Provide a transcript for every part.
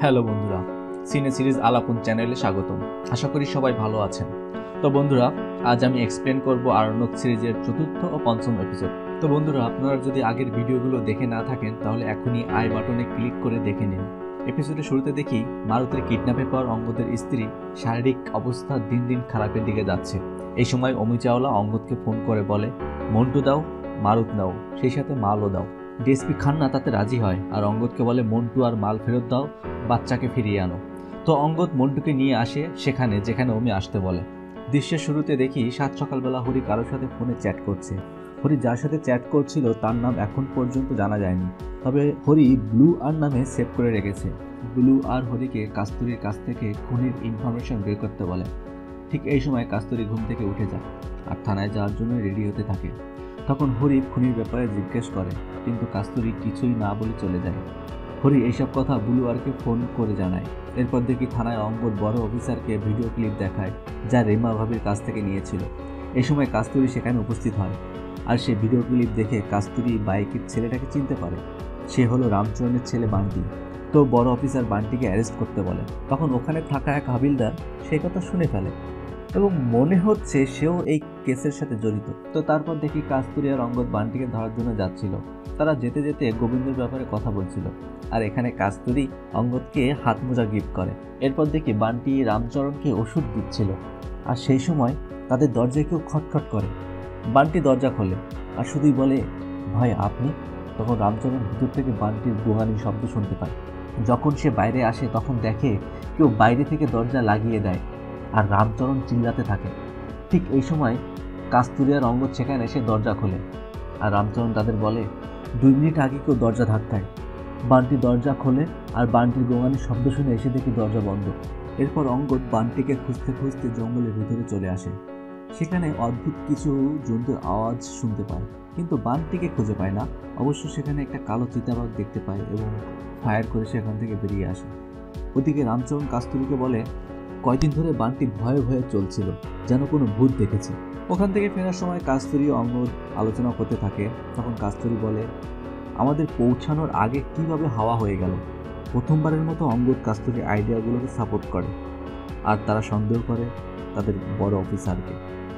Hello বন্ধুরা, সিনে series আলাপন চ্যানেলে স্বাগতম। আশা করি সবাই ভালো আছেন। তো বন্ধুরা, আজ আমি এক্সপ্লেন করব আরণ্যক সিরিজের চতুর্থ ও পঞ্চম এপিসোড। তো বন্ধুরা, আপনারা যদি আগের ভিডিওগুলো দেখে না থাকেন তাহলে এখনই আই বাটনে ক্লিক করে দেখে নিন। এপিসোডের শুরুতে দেখি মারুতের কিডন্যাপের পর অঙ্গদের স্ত্রী শারীরিক অবস্থা দিন দিন খারাপের দিকে যাচ্ছে। এই সময় অমি চাওলা অঙ্গদকে ফোন করে বলে, মন্টু দাও, মারুত নাও, সেই সাথে মালও দাও। ডিএসপি খান্না তাতে রাজি হয় আর অঙ্গদকে বলে মন্টু আর মাল ফেরত দাও, বাচ্চাকে ফিরিয়ে আনো। তো অঙ্গদ মন্টুকে নিয়ে আসে সেখানে যেখানে অমি আসতে বলে। দৃশ্যের শুরুতে দেখি সাত সকালবেলা হরি কারোর সাথে ফোনে চ্যাট করছে। হরি যার সাথে চ্যাট করছিল তার নাম এখন পর্যন্ত জানা যায়নি, তবে হরি ব্লু আর নামে সেভ করে রেখেছে। ব্লু আর হরিকে কাস্তুরীর কাছ থেকে খুনির ইনফরমেশন বের করতে বলে। ঠিক এই সময় কাস্তুরী ঘুম থেকে উঠে যায় আর থানায় যাওয়ার জন্য রেডি হতে থাকে। তখন হরি খুনির ব্যাপারে জিজ্ঞেস করে, কিন্তু কাস্তুরী কিছুই না বলে চলে যায়। হরি এইসব কথা বুলুয়ারকে ফোন করে জানায়। এরপর দেখি থানায় অঙ্গদ বড় অফিসারকে ভিডিও ক্লিপ দেখায় যা রেমা ভাবির কাছ থেকে নিয়েছিল। এই সময় কাস্তুরী সেখানে উপস্থিত হয় আর সে ভিডিও ক্লিপ দেখে কাস্তুরী বাইকের ছেলেটাকে চিনতে পারে। সে হলো রামচরণের ছেলে বান্টি। তো বড় অফিসার বান্টিকে অ্যারেস্ট করতে বলে। তখন ওখানে থাকা এক হাবিলদার সেই কথা শুনে ফেলে এবং মনে হচ্ছে সেও এই কেসের সাথে জড়িত। তো তারপর দেখি কাস্তুরী আর অঙ্গদ বান্টিকে ধরার জন্য যাচ্ছিল। তারা যেতে যেতে গোবিন্দর ব্যাপারে কথা বলছিল আর এখানে কাস্তুরী অঙ্গদকে হাত মোজা গিফট করে। এরপর দেখি বান্টি রামচরণকে ওষুধ দিচ্ছিল আর সেই সময় তাদের দরজায় কেউ খটখট করে। বান্টি দরজা খোলে আর শুধুই বলে, ভাই আপনি? তখন রামচরণ ভিতর থেকে বান্টির গোঙানির শব্দ শুনতে পায়। যখন সে বাইরে আসে তখন দেখে কেউ বাইরে থেকে দরজা লাগিয়ে দেয় আর রামচরণ চিল্লাতে থাকে। ঠিক এই সময় কাস্তুরী আর অঙ্গদ সেখানে এসে দরজা খোলে আর রামচরণ তাদের বলে, 2 মিনিট আগে কেউ দরজা ধাক্কায়। বান্টি দরজা খোলে আর বান্টির গোঙানির শব্দ শুনে এসে দেখি দরজা বন্ধ। এরপর অঙ্গদ বান্টিকে খুঁজতে খুঁজতে জঙ্গলের ভিতরে চলে আসে। সেখানে অদ্ভুত কিছু জন্তুর আওয়াজ শুনতে পায়, কিন্তু বান্টিকে খুঁজে পায় না। অবশ্য সেখানে একটা কালো চিতাবাঘ দেখতে পায় এবং ফায়ার করে সেখান থেকে বেরিয়ে আসে। ওদিকে রামচরণ কাস্তুরীকে বলে, কয়দিন ধরে বান্টি ভয়ে ভয়ে চলছিল, যেন কোনো ভূত দেখেছে। ওখান থেকে ফেরার সময় কাস্তুরী অঙ্গদ আলোচনা করতে থাকে। তখন কাস্তুরী বলে, আমাদের পৌঁছানোর আগে কিভাবে হাওয়া হয়ে গেল। প্রথমবারের মতো অঙ্গদ কাস্তুরীর আইডিয়াগুলোকে সাপোর্ট করে আর তারা সন্দেহ করে তাদের বড় অফিসারকে।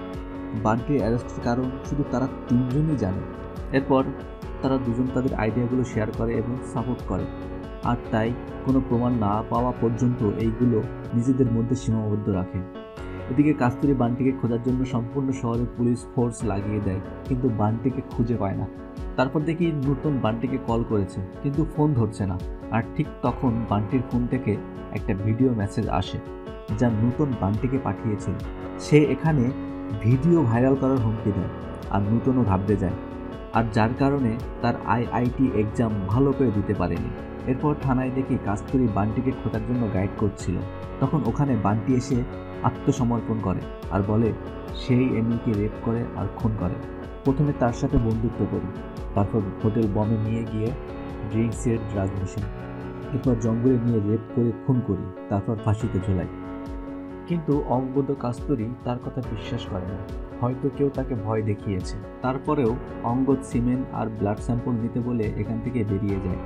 বান্টির অ্যারেস্টের কারণ শুধু তারা 3 জনই জানে। এরপর তারা দুজন তাদের আইডিয়াগুলো শেয়ার করে এবং সাপোর্ট করে, আর তাই কোনো প্রমাণ না পাওয়া পর্যন্ত এইগুলো নিজেদের মধ্যে সীমাবদ্ধ রাখে। এদিকে কাস্তুরী বান্টিকে খোঁজার জন্য সম্পূর্ণ শহরে পুলিশ ফোর্স লাগিয়ে দেয়, কিন্তু বান্টিকে খুঁজে পায় না। তারপর দেখি নূতন বান্টিকে কল করেছে কিন্তু ফোন ধরছে না। আর ঠিক তখন বান্টির ফোন থেকে একটা ভিডিও মেসেজ আসে যা নূতন বান্টিকে পাঠিয়েছিল। সে এখানে ভিডিও ভাইরাল করার হুমকি দেয় আর নূতনও ঘাবড়ে যায়, আর যার কারণে তার আইআইটি এক্সাম ভালো করে দিতে পারেনি। এরপর থানায় দেখি কাস্তুরী বান্টিকে খোঁজার জন্য গাইড করছিল। তখন ওখানে বান্টি এসে আত্মসমর্পণ করে আর বলে সেই এমিকে রেপ করে আর খুন করে। প্রথমে তার সাথে বন্ধুত্ব করি, তারপর হোটেল বমে নিয়ে গিয়ে ড্রিঙ্কসের ড্রাগ মিশন, এরপর জঙ্গলে নিয়ে রেপ করে খুন করি, তারপর ফাঁসিতে ঝোলাই। কিন্তু অঙ্গদ কাস্তুরী তার কথা বিশ্বাস করে না, হয়তো কেউ তাকে ভয় দেখিয়েছে। তারপরেও অঙ্গদ সিমেন্ট আর ব্লাড স্যাম্পল নিতে বলে এখান থেকে বেরিয়ে যায়।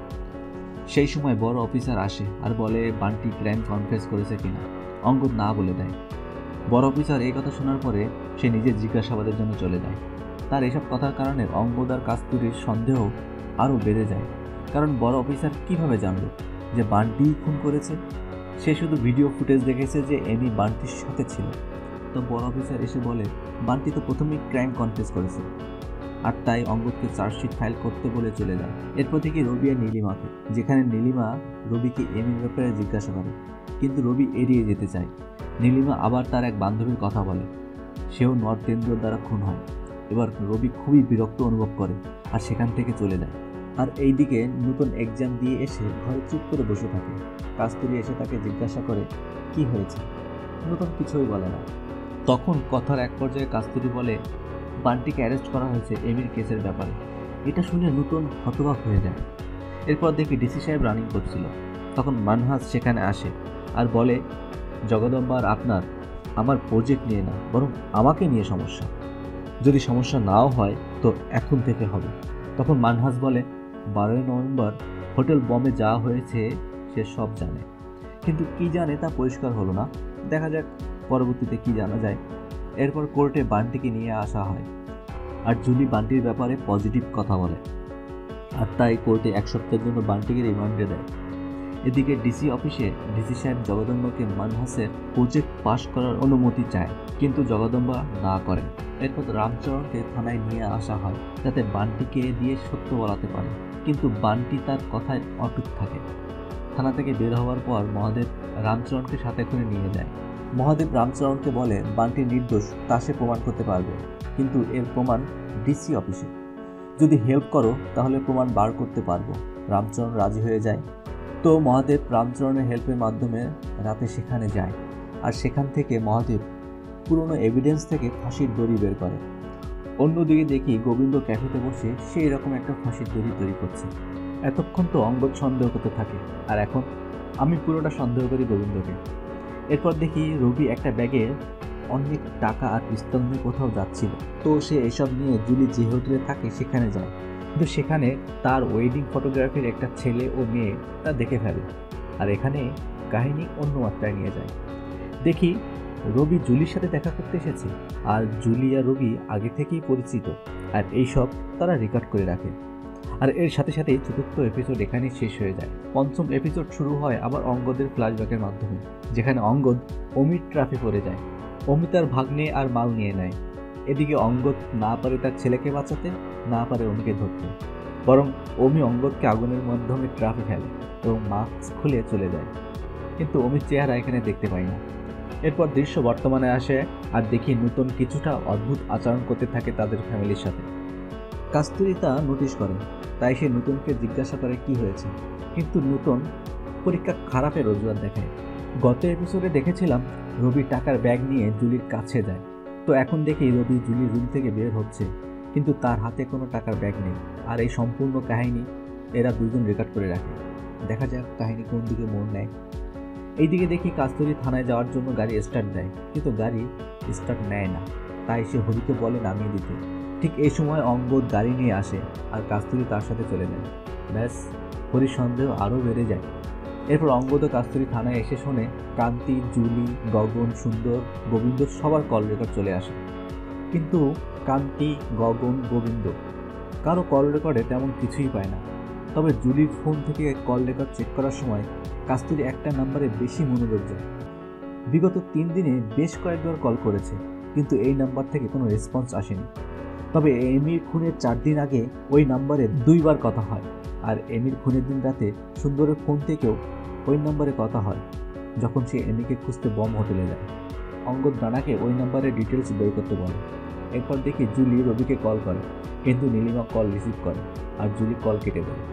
সেই সময় বড় অফিসার আসে আর বলে বান্টি ক্রাইম কনফেস করেছে কিনা। অঙ্গদ না বলে দেয়। বড় অফিসার এই কথা শোনার পরে সে নিজের জিজ্ঞাসাবাদের জন্য চলে যায়। তার এসব কথার কারণে অঙ্গদ আর কাস্তুরীর সন্দেহ আরও বেড়ে যায়, কারণ বড় অফিসার কিভাবে জানল যে বান্টি খুন করেছে? সে শুধু ভিডিও ফুটেজ দেখেছে যে এমি বান্টির সাথে ছিল। তো বড় অফিসার এসে বলে, বান্টি তো প্রথমেই ক্রাইম কনফেস করেছে, আর তাই অঙ্গদকে চার্জশিট ফাইল করতে বলে চলে যায়। এরপর থেকে রবি আর নীলিমাকে, যেখানে নীলিমা রবিকে এমির ব্যাপারে জিজ্ঞাসা করে, কিন্তু রবি এড়িয়ে যেতে চায়। নীলিমা আবার তার এক বান্ধবীর কথা বলে, সেও নর্থেন্দ্রর দ্বারা খুন হয়। এবার রবি খুবই বিরক্ত অনুভব করে আর সেখান থেকে চলে যায়। আর এইদিকে নতুন এক্সাম দিয়ে এসে ঘরে চুপ করে বসে থাকে। কাস্তুরী এসে তাকে জিজ্ঞাসা করে কি হয়েছে। নতুন কিছুই বলে না। তখন কথার এক পর্যায়ে কাস্তুরী বলে, বান্টিকে অ্যারেস্ট করা হয়েছে এমির কেসের ব্যাপারে। এটা শুনে নতুন হতবাক হয়ে যায়। এরপর দেখি ডিসি সাহেব রানিং করছিল। তখন মানহাস সেখানে আসে আর বলে, জগদম্বা আর আপনার আমার প্রজেক্ট নিয়ে না, বরং আমাকে নিয়ে সমস্যা। যদি সমস্যা নাও হয় তো এখন থেকে হবে। তখন মানহাস বলে, 12ই নভেম্বর হোটেল বমে যা হয়েছে সে সব জানে, কিন্তু কি জানে তা পরিষ্কার হলো না। দেখা যাক পরবর্তীতে কি জানা যায়। এরপর কোর্টে বান্টিকে নিয়ে আসা হয়, আর জুলি বান্টির ব্যাপারে পজিটিভ কথা বলে, আর তাই কোর্টে 1 সপ্তাহের জন্য বান্টিকে রিমান্ডে দেয়। এদিকে ডিসি অফিসে ডিসি সাহেব জগদম্বাকে মানহাসের প্রজেক্ট পাশ করার অনুমতি চায়, কিন্তু জগদম্বা না করেন। এরপর রামচরণকে থানায় নিয়ে আসা হয় যাতে বান্টিকে দিয়ে সত্য বলাতে পারে, কিন্তু বান্টি তার কথায় অটুট থাকে। থানা থেকে বের হওয়ার পর মহাদেব রামচরণকে সাথে করে নিয়ে যায়। মহাদেব রামচরণকে বলে বান্টি নির্দোষ তা সে প্রমাণ করতে পারবে, কিন্তু এর প্রমাণ ডিসি অফিসে। যদি হেল্প করো তাহলে প্রমাণ বার করতে পারবো। রামচরণ রাজি হয়ে যায়। তো মহাদেব রামচরণের হেল্পের মাধ্যমে রাতে সেখানে যায়, আর সেখান থেকে মহাদেব পুরনো এভিডেন্স থেকে ফাঁসির দড়ি বের করে। অন্যদিকে দেখি গোবিন্দ ক্যাফেতে বসে সেই রকম একটা ফাঁসির দড়ি তৈরি করছে। এতক্ষণ তো অঙ্গদ সন্দেহ করতে থাকে, আর এখন আমি পুরোটা সন্দেহ করি গোবিন্দকে। এরপর দেখি রবি একটা ব্যাগে অনেক টাকা আর পিস্তল নিয়ে কোথাও যাচ্ছিল। তো সে এসব নিয়ে জুলি যে হোটেলে থাকে সেখানে যায়, কিন্তু সেখানে তার ওয়েডিং ফটোগ্রাফির একটা ছেলে ও মেয়ে তা দেখে ফেলে, আর এখানে কাহিনী অন্য মাত্রায় নিয়ে যায়। দেখি রবি জুলির সাথে দেখা করতে এসেছে, আর জুলি আর রবি আগে থেকেই পরিচিত, আর এইসব তারা রেকর্ড করে রাখে। আর এর সাথে সাথেই 4র্থ এপিসোড এখানেই শেষ হয়ে যায়। 5ম এপিসোড শুরু হয় আবার অঙ্গদের ফ্ল্যাশব্যাকের মাধ্যমে, যেখানে অঙ্গদ অমির ট্রাফে পড়ে যায়। অমি তার ভাগ্নে আর মাল নিয়ে নেয়। এদিকে অঙ্গদ না পারে তার ছেলেকে বাঁচাতে, না পারে অমিকে ধরতে, বরং অমি অঙ্গদকে আগুনের মাধ্যমে ট্রাফে ফেলে এবং মাস্ক খুলে চলে যায়, কিন্তু অমির চেহারা এখানে দেখতে পাই না। এরপর দৃশ্য বর্তমানে আসে, আর দেখি নতুন কিছুটা অদ্ভুত আচরণ করতে থাকে তাদের ফ্যামিলির সাথে। কাস্তুরী তা নোটিশ করে, তাই সে নতুনকে জিজ্ঞাসা করে কি হয়েছে, কিন্তু নতুন পরীক্ষা খারাপের অজুহাত দেখায়। গত এপিসোডে দেখেছিলাম রবি টাকার ব্যাগ নিয়ে জুলির কাছে যায়, তো এখন দেখি রবি জুলির রুম থেকে বের হচ্ছে, কিন্তু তার হাতে কোনো টাকার ব্যাগ নেই। আর এই সম্পূর্ণ কাহিনী এরা দুজন রেকর্ড করে রাখে। দেখা যাক কাহিনী কোন দিকে মোড় নেয়। এইদিকে দেখি কাস্তুরী থানায় যাওয়ার জন্য গাড়ি স্টার্ট দেয়, কিন্তু গাড়ি স্টার্ট নেয় না, তাই সে হরিকে বলে নামিয়ে দিতে। ঠিক এই সময় অঙ্গদ গাড়ি নিয়ে আসে, আর কাস্তুরী তার সাথে চলে যায়। ব্যাস, হরির সন্দেহ আরও বেড়ে যায়। এরপর অঙ্গদ ও কাস্তুরী থানায় এসে শোনে কান্তি, জুলি, গগন, সুন্দর, গোবিন্দ সবার কল রেকর্ড চলে আসে, কিন্তু কান্তি, গগন, গোবিন্দ কারো কল রেকর্ডে তেমন কিছুই পায় না। তবে জুলির ফোন থেকে কল রেকর্ড চেক করার সময় কাস্তুরী একটা নাম্বারে বেশি মনোযোগ দেয়। বিগত 3 দিনে বেশ কয়েকবার কল করেছে, কিন্তু এই নাম্বার থেকে কোনো রেসপন্স আসেনি। তবে এমির খুনের 4 দিন আগে ওই নাম্বারে 2 বার কথা হয়, আর এমির খুনের দিন রাতে সুন্দরের ফোন থেকেও ওই নাম্বারে কথা হয়, যখন সে এমিকে খুঁজতে বম হোটেলে যায়। অঙ্গদ রানাকে ওই নাম্বারের ডিটেলস বের করতে বলে। এরপর দেখি জুলি রবিকে কল করে, কিন্তু নীলিমা কল রিসিভ করে, আর জুলি কল কেটে দেয়।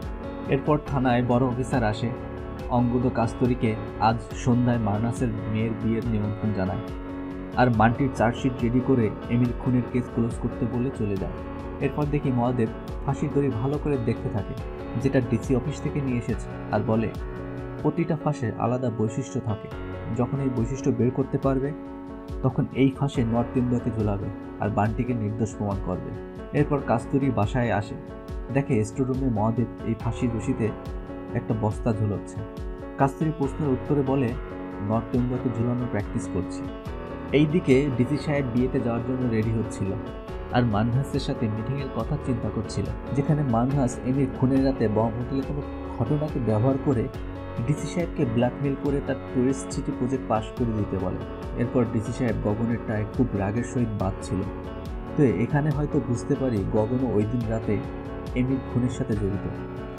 এরপর থানায় বড় অফিসার আসে। অঙ্গদ ও কাস্তুরীকে আজ সন্ধ্যায় মানহাসের মেয়ের বিয়ের নিমন্ত্রণ জানায়, আর মান্টির চার্জশিট রেডি করে এমির খুনের কেস ক্লোজ করতে বলে চলে যায়। এরপর দেখি মহাদেব ফাঁসির দড়ি ভালো করে দেখতে থাকে, যেটা ডিসি অফিস থেকে নিয়ে এসেছে, আর বলে প্রতিটা ফাঁসের আলাদা বৈশিষ্ট্য থাকে। যখন এই বৈশিষ্ট্য বের করতে পারবে, তখন এই ফাঁসে নর্থ ইন্ডিয়াকে ঝোলাবে আর বান্টিকে নির্দোষ প্রমাণ করবে। এরপর কাস্তুরী বাসায় আসে, দেখে স্টোররুমে মহাদেব এই ফাঁসির রশিতে একটা বস্তা ঝুলোচ্ছে। কাস্তুরী প্রশ্নের উত্তরে বলে নর্থ ইন্ডিয়াকে ঝুলানোর প্র্যাকটিস করছি। এইদিকে ডিসি সাহেব বিয়েতে যাওয়ার জন্য রেডি হচ্ছিল, আর মানহাসের সাথে মিটিংয়ের কথা চিন্তা করছিল, যেখানে মানহাস এমির খুনের রাতে বম হোটেলে কোনো ঘটনাকে ব্যবহার করে ডিসি সাহেবকে ব্ল্যাকমেল করে তার টুরিস্ট সিটি প্রজেক্ট পাশ করে দিতে বলে। এরপর ডিসি সাহেব গগনের টায় খুব রাগের সহিত বাঁধছিল। তো এখানে হয়তো বুঝতে পারি গগনও ওই দিন রাতে এমির খুনের সাথে জড়িত।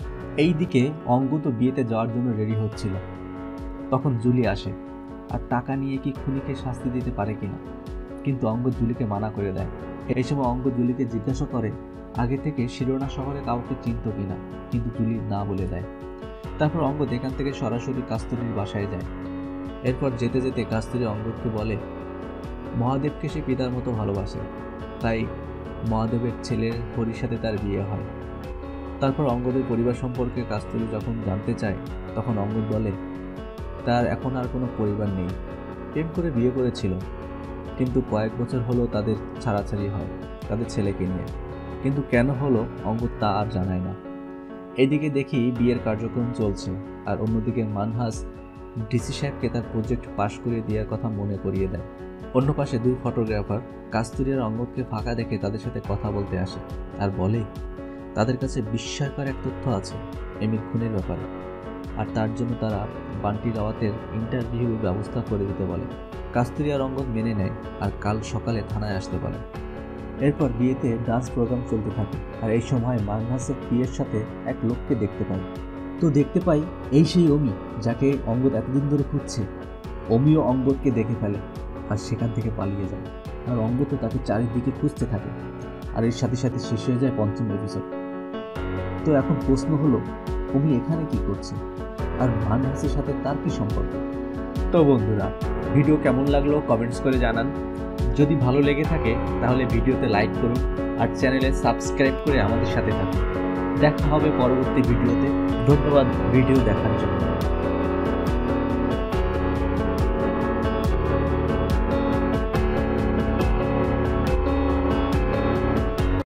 এইদিকে অঙ্গদ বিয়েতে যাওয়ার জন্য রেডি হচ্ছিল, তখন জুলি আসে, আর টাকা নিয়ে কি খুনিকে শাস্তি দিতে পারে কিনা, কিন্তু অঙ্গদ জুলিকে মানা করে দেয়। এই সময় অঙ্গদ জুলিকে জিজ্ঞাসা করে আগে থেকে শিরোনা শহরে কাউকে চিনত কিনা, কিন্তু জুলি না বলে দেয়। তারপর অঙ্গদ এখান থেকে সরাসরি কাস্তুরীর বাসায় যায়। এরপর যেতে যেতে কাস্তুরী অঙ্গদকে বলে মহাদেবকে সে পিতার মতো ভালোবাসে, তাই মহাদেবের ছেলের হরির সাথে তার বিয়ে হয়। তারপর অঙ্গদের পরিবার সম্পর্কে কাস্তুরী যখন জানতে চায়, তখন অঙ্গদ বলে তার এখন আর কোনো পরিবার নেই, প্রেম করে বিয়ে করেছিল, কিন্তু কয়েক বছর হলো তাদের ছাড়াছাড়ি হয় তাদের ছেলেকে নিয়ে, কিন্তু কেন হলো অঙ্গদ তা আর জানায় না। এদিকে দেখি বিয়ের কার্যক্রম চলছে, আর অন্যদিকে মানহাস ডিসি সাহেবকে তার প্রজেক্ট পাশ করিয়ে দেওয়ার কথা মনে করিয়ে দেয়। অন্য পাশে দুই ফটোগ্রাফার কাস্তুরী আর অঙ্গদকে ফাঁকা দেখে তাদের সাথে কথা বলতে আসে আর বলে তাদের কাছে বিস্ময়কর এক তথ্য আছে এমির খুনের ব্যাপারে, আর তার জন্য তারা বান্টি রাওয়াতের ইন্টারভিউর ব্যবস্থা করে দিতে বলে। কাস্তুরী আর অঙ্গদ মেনে নেয় আর কাল সকালে থানায় আসতে বলে। এরপর বিয়েতে ডান্স প্রোগ্রাম চলতে থাকে, আর এই সময় মানহাসের বিয়ের সাথে এক লোককে দেখতে পাই। তো দেখতে পাই এই সেই অমি যাকে অঙ্গদ এতদিন ধরে খুঁজছে। অমিও অঙ্গদকে দেখে ফেলে আর সেখান থেকে পালিয়ে যায়, আর অঙ্গদও তাকে চারিদিকে খুঁজতে থাকে। আর এর সাথে সাথে শেষ হয়ে যায় 5ম এপিসোড। তো এখন প্রশ্ন হলো, অমি এখানে কি করছে, আর মানহাসের সাথে তার কি সম্পর্ক? তো বন্ধুরা, ভিডিও কেমন লাগলো কমেন্টস করে জানান। যদি ভালো লেগে থাকে তাহলে ভিডিওতে লাইক করুন আর চ্যানেলে সাবস্ক্রাইব করে আমাদের সাথে থাকুন। দেখা হবে পরবর্তী ভিডিওতে। ধন্যবাদ ভিডিও দেখার জন্য।